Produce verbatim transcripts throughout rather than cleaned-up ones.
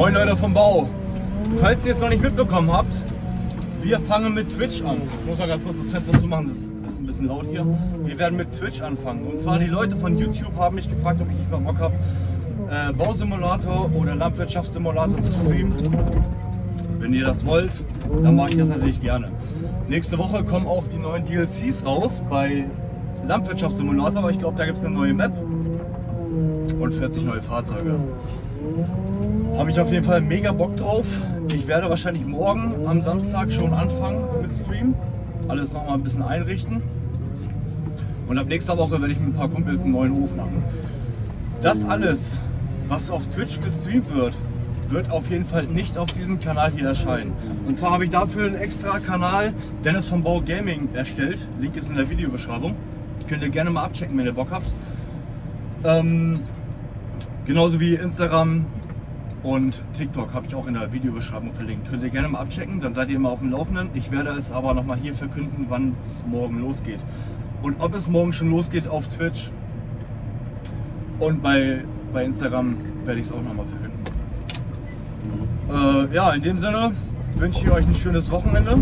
Moin Leute vom Bau. Falls ihr es noch nicht mitbekommen habt, wir fangen mit Twitch an. Ich muss mal ganz kurz das Fenster zumachen, das ist ein bisschen laut hier. Wir werden mit Twitch anfangen. Und zwar die Leute von YouTube haben mich gefragt, ob ich nicht mal Bock habe, äh, Bausimulator oder Landwirtschaftssimulator zu streamen. Wenn ihr das wollt, dann mache ich das natürlich gerne. Nächste Woche kommen auch die neuen D L Cs raus bei Landwirtschaftssimulator, aber ich glaube, da gibt es eine neue Map und vierzig neue Fahrzeuge. Habe ich auf jeden Fall mega Bock drauf. Ich werde wahrscheinlich morgen am Samstag schon anfangen mit Stream. Alles noch mal ein bisschen einrichten. Und ab nächster Woche werde ich mit ein paar Kumpels einen neuen Hof machen. Das alles, was auf Twitch gestreamt wird, wird auf jeden Fall nicht auf diesem Kanal hier erscheinen. Und zwar habe ich dafür einen extra Kanal, Dennis vom Bau Gaming, erstellt. Link ist in der Videobeschreibung. Könnt ihr gerne mal abchecken, wenn ihr Bock habt. Ähm, genauso wie Instagram und TikTok habe ich auch in der Videobeschreibung verlinkt. Könnt ihr gerne mal abchecken, dann seid ihr immer auf dem Laufenden. Ich werde es aber nochmal hier verkünden, wann es morgen losgeht. Und ob es morgen schon losgeht auf Twitch und bei, bei Instagram werde ich es auch nochmal verkünden. Äh, ja, in dem Sinne wünsche ich euch ein schönes Wochenende.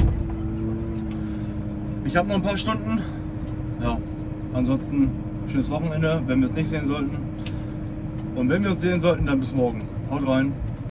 Ich habe noch ein paar Stunden. Ja, ansonsten schönes Wochenende, wenn wir es nicht sehen sollten. Und wenn wir uns sehen sollten, dann bis morgen. Haut rein.